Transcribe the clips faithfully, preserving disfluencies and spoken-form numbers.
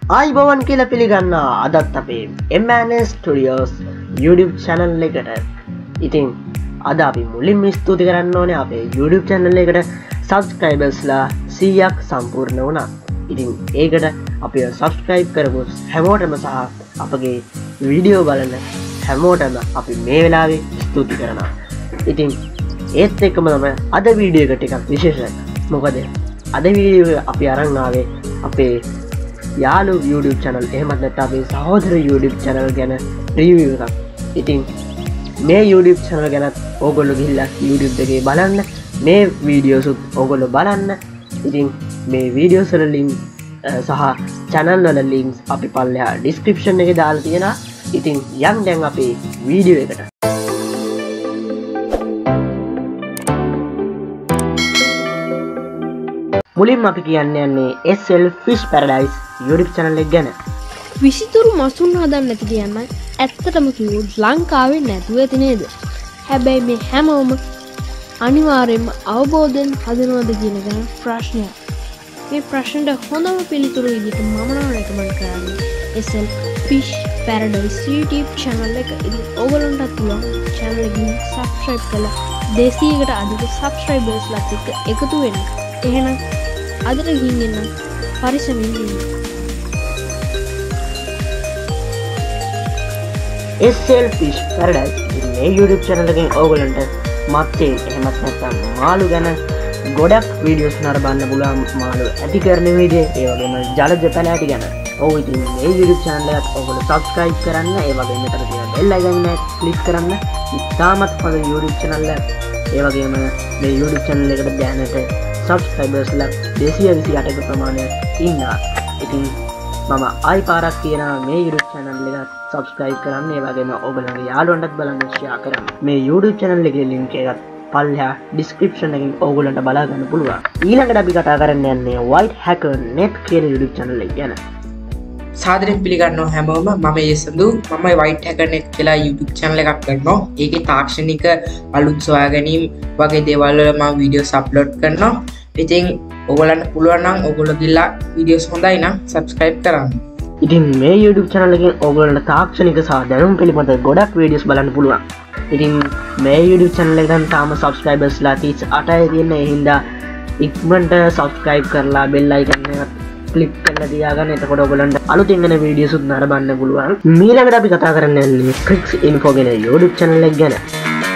ආයිබෝවන් කියලා පිළිගන්නවා අදත් අපේ M N S Studios YouTube channel එකට. ඉතින් අද අපි මුලින්ම ස්තුති කරන්න ඕනේ අපේ YouTube channel එකට subscribers ලා සීයක් සම්පූර්ණ වුණා. ඉතින් ඒකට අපි subscribe කරපු හැමෝටම සහ අපගේ වීඩියෝ බලන හැමෝටම අපි මේ වෙලාවේ ස්තුති කරනවා. ඉතින් ඒත් එක්කම තමයි අද වීඩියෝ එක ටිකක් විශේෂයි. මොකද අද වීඩියෝ එක අපි අරන් ආවේ අපේ යාලු YouTube channel එහෙමත් නැත්නම් අපේ සහෝදර YouTube channel ගැන review එකක්. ඉතින් මේ YouTube channel ගැන ඕගොල්ලෝ ගිහිල්ලා YouTube එකේ බලන්න. මේ වීඩියෝස් උත් ඕගොල්ලෝ බලන්න. ඉතින් මේ වීඩියෝස් වල link සහ channel වල links අපි පල්ලෙහා description එකේ දාලා තියෙනවා. ඉතින් යම් දැන් අපේ වීඩියෝ එකට. මුලින්ම අපි කියන්න යන්නේ S L Fish Paradise YouTube channel එක ගැන. විසිතුරු මසුන් හදන්න නැති කියන්න ඇත්තටම කිව්වොත් ලංකාවේ නැතුව ඇති නේද? හැබැයි මේ හැමෝම අනිවාර්යයෙන්ම අවබෝධයෙන් හදනවද කියන එක ප්‍රශ්නයක්. මේ ප්‍රශ්නට හොඳම පිළිතුරු විදිහට මම නම් රෙකමන්ඩ් කරන්නේ S L Fish Paradise YouTube channel එක. ඉතින් ඕගොල්ලන්ටත් පුළුවන් channel එකකින් subscribe කරලා දෙසීයකට අධික subscribers ලාත් එක්ක එකතු වෙන්න. එහෙනම් අදට ගිහින් එන්න පරිස්සමින් ඉන්න. S L Fish Paradise මේ YouTube channel එකෙන් ඕගොල්ලන්ට මත්තේ එහෙමත් නැත්නම් මාළු ගැන ගොඩක් වීඩියෝස් නරඹන්න පුළුවන්. මාළු ඇති කරන වීඩියෝ ඒ වගේම ජලජ පැලෑටි ගැන. ඔව් ඉතින් මේ YouTube channel එකත් ඔයගොල්ලෝ subscribe කරන්න. ඒ වගේම මෙතන තියෙන bell icon එක click කරන්න. ඉතාමත් හොඳ YouTube channel එකක්. ඒ වගේම මේ YouTube channel එකට දැනට subscribers ලා දෙසිය විසි අටක ප්‍රමාණයක් ඉන්නවා. ඉතින් මම ආයි පාරක් කියනවා මේ YouTube channel එක subscribe කරන්න. ඒ වගේම ඔයගොල්ලන්ගේ යාළුවන්ටත් බලන්න share කරන්න. මේ YouTube channel එකේ link එකත් පල්ලෙහා description එකෙන් ඔයගොල්ලන්ට බලා ගන්න පුළුවන්. ඊළඟට අපි කතා කරන්න යන්නේ White Hacker Net කියන YouTube channel එක ගැන. සාදරයෙන් පිළිගන්නවා හැමෝම. මම යසඳු. මම White Hacker Net කියලා YouTube channel එකක් කරනවා. ඒකේ තාක්ෂණික අලුත් සොයා ගැනීම වගේ දේවල් වල මම වීඩියෝස් අප්ලෝඩ් කරනවා. ඉතින් ඔයගොල්ලන්ට පුළුවන් නම් ඔයගොල්ලෝ ගිහලා වීඩියෝස් හොඳයි නම් subscribe කරන්න. ඉතින් මේ YouTube channel එකෙන් ඔයගොල්ලන්ට තාක්ෂණික සහ දැනුම් පිළිබඳ ගොඩක් වීඩියෝස් බලන්න පුළුවන්. ඉතින් මේ YouTube channel එක ගන්න තාම subscribers ලා තිස් අටයි තියෙන. ඒ හින්දා ඉක්මනට subscribe කරලා bell icon එක click කරලා තියාගන්න. එතකොට ඔයගොල්ලන්ට අලුතින් එන වීඩියෝස් උත් නරඹන්න පුළුවන්. ඊළඟට අපි කතා කරන්න යන්නේ Tricks Info කියන YouTube channel එක ගැන.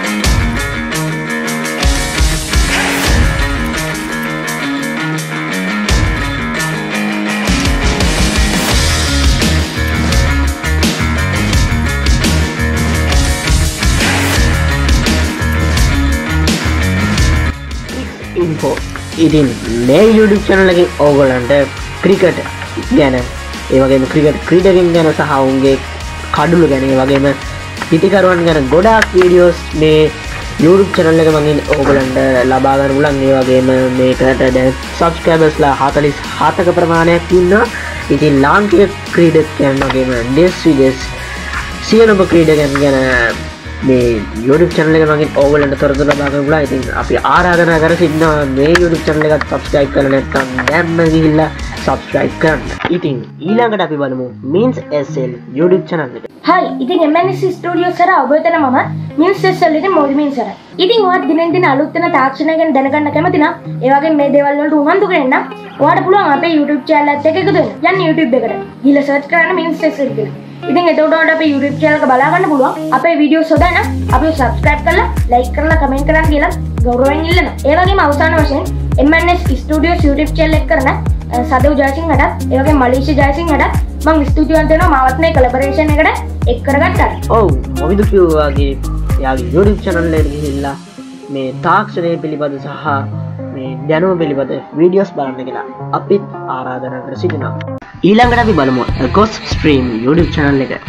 Info. ඉතින් මේ YouTube channel එකෙන් ඕගොල්ලන්ට ක්‍රිකට් ගැන ඒ වගේම ක්‍රිකට් ක්‍රීඩකයන් ගැන සහ ඔවුන්ගේ කඩුළු ගැන ඒ වගේම පිටිකරුවන් ගැන ගොඩාක් වීඩියෝස් මේ YouTube channel එක මගින් ඕගොල්ලන්ට ලබා ගන්න පුළුවන්. ඒ වගේම මේකට දැන් subscribers ලා හතළිස් හතක ප්‍රමාණයක් ඉන්නවා. ඉතින් ලාංකික ක්‍රීඩකයන් වගේම දෙස් විදෙස් සියලුම ක්‍රීඩකයන් ගැන මේ YouTube channel එක මගින් ඕගොල්ලන්ට තොරතුරු ලබා ගන්න පුළුවන්. ඉතින් අපි ආරාධනා කර සිටිනවා මේ YouTube channel එකත් subscribe කරලා නැත්නම් දැන්ම ගිහිල්ලා subscribe කරන්න. ඉතින් ඊළඟට අපි බලමු Means S L YouTube channel එක. Hi, ඉතින් M N S Studios සර ඔබ එතන මම Means S L එකේ මොඩිමින් සර. ඉතින් ඔයාත් දිනෙන් දින අලුත් වෙන තාක්ෂණය ගැන දැනගන්න කැමති නම් ඒ වගේ මේ දේවල් වලට උනන්දු වෙන්න ඔයාට පුළුවන් අපේ YouTube channel එකත් එක්ක එකතු වෙන්න. යන්න YouTube එකට. ගිහලා search කරන්න Means S L කියලා. ඉතින් එතකොට ඔයාලට අපේ YouTube channel එක බලා ගන්න පුළුවන්. අපේ වීඩියෝස් හොඳයි නම් අපිව subscribe කරලා like කරලා comment කරන්න කියලා ගෞරවයෙන් ඉල්ලනවා. ඒ වගේම අවසාන වශයෙන් M N S Studios YouTube channel එක කරන සදෙව් ජයසිංහට ඒ වගේම මලීෂා ජයසිංහට මම ස්තුතිවන්ත වෙනවා මාවත් මේ collaboration එකට එක් කරගත්තා. ඔව් මොවිදු කිව්වාගේ යාගේ YouTube channel එකට ගිහිල්ලා මේ තාක්ෂණය පිළිබඳ සහ මේ දැනුම පිළිබඳ වීඩියෝස් බලන්න කියලා අපිත් ආරාධනා කර සිටිනවා. ඊළඟට අපි බලමු Ghost Stream YouTube channel එක.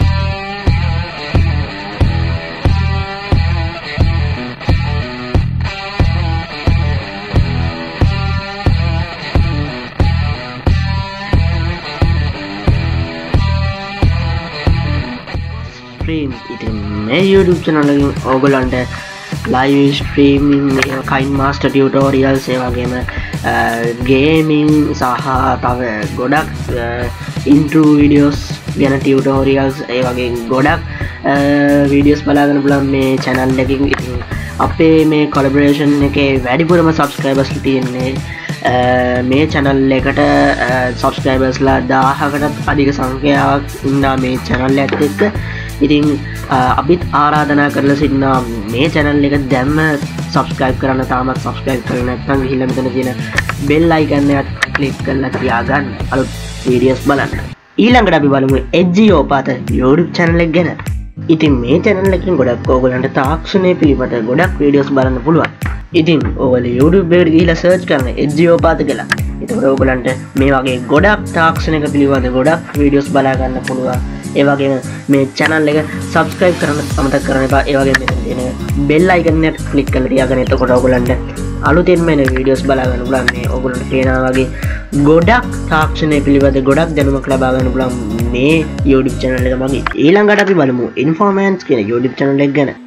Stream ඉතින් මේ YouTube channel එකෙන් ඕගොල්ලන්ට live streaming, kind master tutorials, ඒ වගේම gaming සහ තව ගොඩක් intro videos ගැන tutorials ඒ වගේ ගොඩක් videos බලාගන්න පුළුවන් මේ channel එකකින්. ඉතින් අපේ මේ collaboration එකේ වැඩිපුරම subscribers තියෙන්නේ මේ channel එකට subscribers ලා දහයකටත් අධික සංඛ්‍යාවක් ඉන්නා මේ channel එකත් එක්ක. ඉතින් අපිත් ආරාධනා කරලා සිටිනවා මේ channel එක දැම්ම subscribe කරන්න. තාමත් subscribe කරලා නැත්නම් ගිහිල්ලා මෙතන තියෙන bell icon එක click කරලා තියාගන්න අලුත් videos බලන්න. ඊළඟට අපි බලමු එජ්ජියෝපාත YouTube channel එක ගැන. ඉතින් මේ channel එකෙන් ගොඩක් ඕගලන්ට තාක්ෂණය පිළිබඳ ගොඩක් videos බලන්න පුළුවන්. ඉතින් ඔයාලා YouTube එකට ගිහිල්ලා search කරන්න එජ්ජියෝපාත කියලා. එතකොට ඔයගලන්ට මේ වගේ ගොඩක් තාක්ෂණික පිළිබඳ ගොඩක් videos බලා ගන්න පුළුවන්. ඒ වගේම මේ channel එක subscribe කරන්න අමතක කරන්න එපා. ඒ වගේම මෙතන තියෙන bell icon එක click කරලා තියාගන්න. එතකොට ඔයගලන්ට අලුතෙන්ම එන videos බලා ගන්න පුළුවන්. මේ ඔයගලන්ට පේනවා වගේ ගොඩක් තාක්ෂණය පිළිබඳ ගොඩක් දැනුමක් ලබා ගන්න පුළුවන් මේ YouTube channel එක මගේ. ඊළඟට අපි බලමු Informants කියන YouTube channel එක ගැන.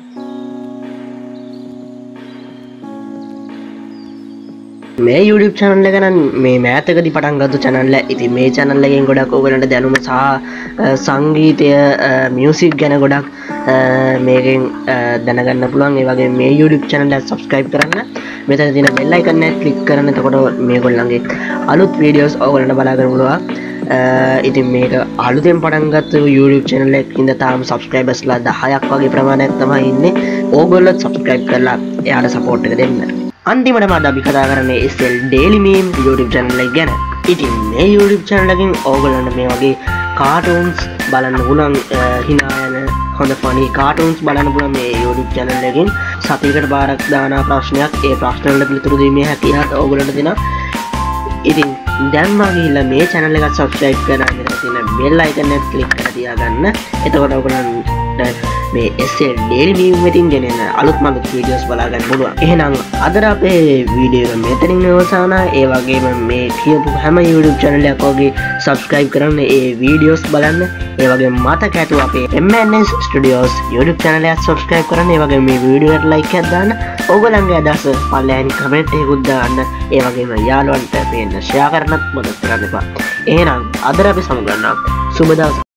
මේ YouTube channel එක නම් මේ මෑතකදී පටන් ගත්ත channel එක. ඉතින් මේ channel එකෙන් ගොඩක් ඔයගලන්ට දැනුම සහ සංගීතය music ගැන ගොඩක් මේකෙන් දැනගන්න පුළුවන්. ඒ වගේ මේ YouTube channel එක subscribe කරන්න. මෙතන තියෙන bell icon එක click කරන්න. එතකොට මේගොල්ලන්ගේ අලුත් videos ඔයගලන්ට බලා ගන්න පුළුවන්. ඉතින් මේක අලුතෙන් පටන් ගත්ත YouTube channel එකකින්ද තාම subscribers ලා දහයක් වගේ ප්‍රමාණයක් තමයි ඉන්නේ. ඕගොල්ලෝ subscribe කරලා එයාට support එක දෙන්න. අන්තිමටම අද අපි කතා කරන්නේ S L Daily Meme YouTube channel එක ගැන. ඉතින් මේ YouTube channel එකෙන් ඕගොල්ලන්ට මේ වගේ cartoons බලන්න පුළුවන්. හිනා යන හොඳ funny cartoons බලන්න පුළුවන් මේ YouTube channel එකෙන්. සතියකට පාරක් දාන ප්‍රශ්නයක් ඒ ප්‍රශ්න වලට පිළිතුරු දීමේ හැකියාව ඕගොල්ලන්ට දෙනවා. ඉතින් දැන්ම ගිහිල්ලා මේ channel එක subscribe කරලා මෙතන තියෙන bell icon එක click කරලා තියාගන්න. එතකොට ඔයගොල්ලන්ට මේ S L Daily Meme එකෙන් ගෙනෙන අලුත්ම අලුත් videos බලා ගන්න පුළුවන්. එහෙනම් අද අපේ වීඩියෝ එක මෙතනින් අවසానా. ඒ වගේම මේ කියපු හැම YouTube channel එකක් වගේ subscribe කරන්න, ඒ videos බලන්න. ඒ වගේම මතක ඇතුව අපේ M N S Studios YouTube channel එක subscribe කරන්න. ඒ වගේම මේ වීඩියෝ එකට like එකක් දාන්න. ඕගොල්ලන්ගේ අදහස පල්ලෙහාන් comment එකකුත් දාන්න. ඒ වගේම යාළුවන්ට මේන්න share කරන්නත් මතක් කරන්න එපා. එහෙනම් අද අපි සමු ගන්නවා. සුබ දවසක්.